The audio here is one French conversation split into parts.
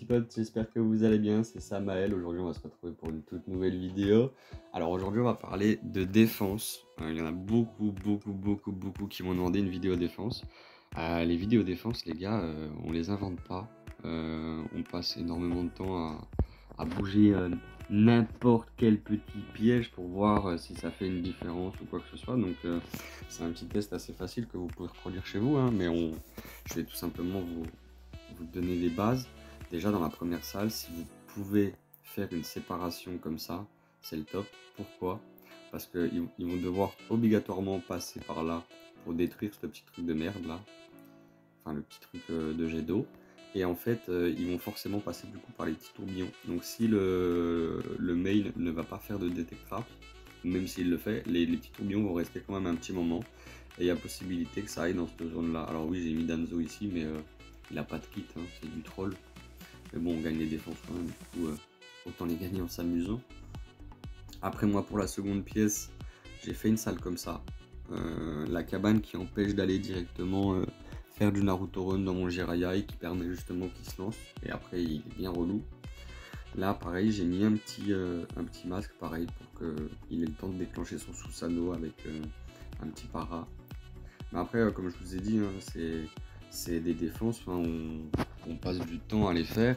potes, j'espère que vous allez bien, c'est Samael. Aujourd'hui on va se retrouver pour une toute nouvelle vidéo. Alors aujourd'hui on va parler de défense. Il y en a beaucoup qui m'ont demandé une vidéo défense. Les vidéos défense les gars, on les invente pas. On passe énormément de temps à bouger n'importe quel petit piège pour voir si ça fait une différence ou quoi que ce soit. Donc c'est un petit test assez facile que vous pouvez reproduire chez vous, hein, mais je vais tout simplement vous donner les bases. Déjà dans la première salle, si vous pouvez faire une séparation comme ça, c'est le top. Pourquoi? Parce qu'ils vont devoir obligatoirement passer par là pour détruire ce petit truc de merde là. Enfin le petit truc de jet d'eau. Et en fait, ils vont forcément passer du coup par les petits tourbillons. Donc si le mail ne va pas faire de detect trap, même s'il le fait, les petits tourbillons vont rester quand même un petit moment. Et il y a possibilité que ça aille dans cette zone là. Alors oui, j'ai mis Danzo ici, mais il a pas de kit, hein, c'est du troll. Mais bon, on gagne les défenses quand même, du coup, autant les gagner en s'amusant. Après, moi, pour la seconde pièce, j'ai fait une salle comme ça. La cabane qui empêche d'aller directement faire du Naruto Run dans mon Jiraiya et qui permet justement qu'il se lance. Et après, il est bien relou. Là, pareil, j'ai mis un petit masque, pareil, pour qu'il ait le temps de déclencher son Susanoo avec un petit para. Mais après, comme je vous ai dit, hein, c'est des défenses, hein, on passe du temps à les faire,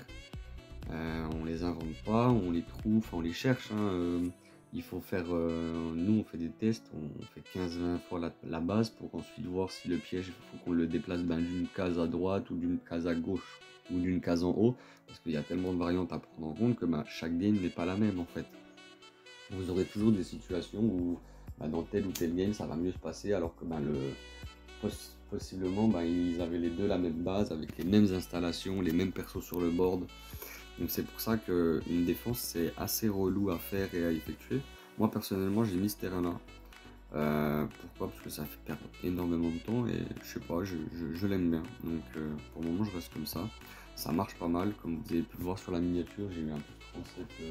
on les invente pas, on les trouve, on les cherche. Hein, il faut faire, nous on fait des tests, on fait 15-20 fois la base pour ensuite voir si le piège, il faut qu'on le déplace d'une case à droite ou d'une case à gauche ou d'une case en haut, parce qu'il y a tellement de variantes à prendre en compte que chaque game n'est pas la même en fait. Vous aurez toujours des situations où dans tel ou tel game ça va mieux se passer alors que possiblement ils avaient les deux la même base avec les mêmes installations, les mêmes persos sur le board. Donc c'est pour ça qu'une défense c'est assez relou à faire et à effectuer. Moi personnellement j'ai mis ce terrain là. Pourquoi? Parce que ça fait perdre énormément de temps et je sais pas, je l'aime bien. Donc pour le moment je reste comme ça. Ça marche pas mal, comme vous avez pu le voir sur la miniature, j'ai eu un plus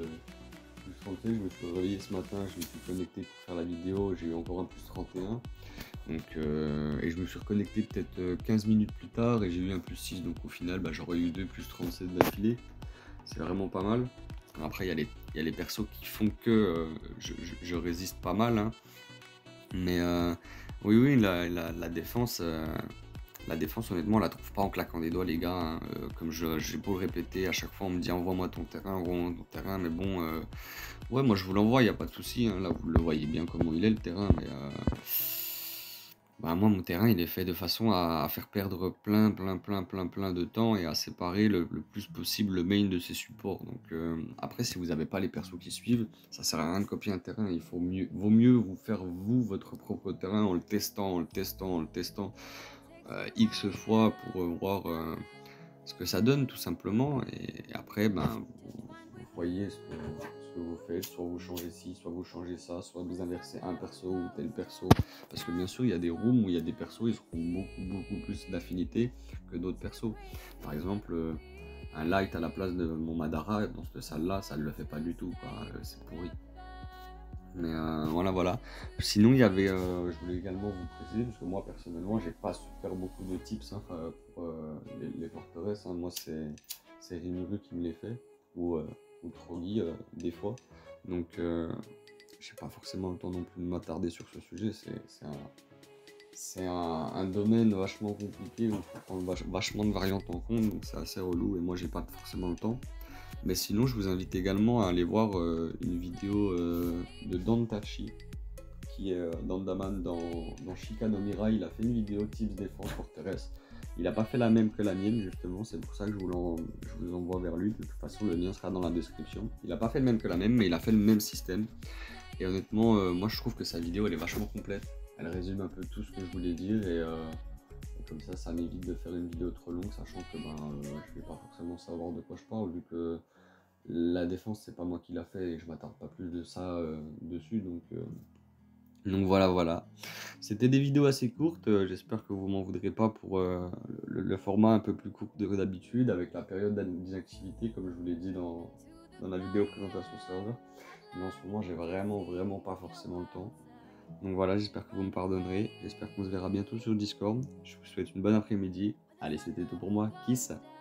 37, je me suis réveillé ce matin, je me suis connecté pour faire la vidéo, j'ai eu encore un plus 31. Donc, et je me suis reconnecté peut-être 15 minutes plus tard et j'ai eu un plus 6, donc au final j'aurais eu 2 plus 37 d'affilée. C'est vraiment pas mal. Après il y a les persos qui font que je résiste pas mal, hein. Mais oui la défense, honnêtement on la trouve pas en claquant des doigts les gars, hein. Comme j'ai beau le répéter à chaque fois, on me dit envoie-moi ton terrain, mais bon ouais moi je vous l'envoie, il n'y a pas de souci, hein. Là vous le voyez bien comment il est le terrain, mais moi mon terrain il est fait de façon à faire perdre plein de temps et à séparer le plus possible le main de ses supports. Donc après si vous n'avez pas les persos qui suivent, ça sert à rien de copier un terrain, vaut mieux vous faire vous votre propre terrain en le testant X fois pour voir ce que ça donne tout simplement, et après vous voyez ce que vous faites, soit vous changez ci, soit vous changez ça, soit vous inversez un perso ou tel perso, parce que bien sûr il y a des rooms où il y a des persos, ils auront beaucoup plus d'affinité que d'autres persos. Par exemple un light à la place de mon Madara dans cette salle là, ça ne le fait pas du tout, c'est pourri. Mais voilà. Sinon, il y avait, je voulais également vous préciser, parce que moi personnellement, j'ai pas super beaucoup de tips, hein, pour les forteresses. Hein. Moi, c'est Rimuru qui me les fait, ou Trogi des fois. Donc, j'ai pas forcément le temps non plus de m'attarder sur ce sujet. C'est un domaine vachement compliqué où il faut prendre vachement de variantes en compte, donc c'est assez relou et moi, j'ai pas forcément le temps. Mais sinon, je vous invite également à aller voir une vidéo de Dantachi, qui est Dandaman dans Shika no Mirai. Il a fait une vidéo tips défense forteresse. Il n'a pas fait la même que la mienne, justement, c'est pour ça que je vous envoie vers lui. De toute façon, le lien sera dans la description. Il n'a pas fait le même que la même, mais il a fait le même système. Et honnêtement, moi je trouve que sa vidéo elle est vachement complète. Elle résume un peu tout ce que je voulais dire et comme ça m'évite de faire une vidéo trop longue, sachant que je vais pas forcément savoir de quoi je parle vu que la défense c'est pas moi qui l'a fait et je m'attarde pas plus de ça dessus, donc voilà. C'était des vidéos assez courtes, j'espère que vous m'en voudrez pas pour le format un peu plus court que d'habitude avec la période d'inactivité comme je vous l'ai dit dans la vidéo présentation serveur. Mais en ce moment j'ai vraiment pas forcément le temps. Donc voilà, j'espère que vous me pardonnerez, j'espère qu'on se verra bientôt sur Discord. Je vous souhaite une bonne après-midi. Allez, c'était tout pour moi, kiss.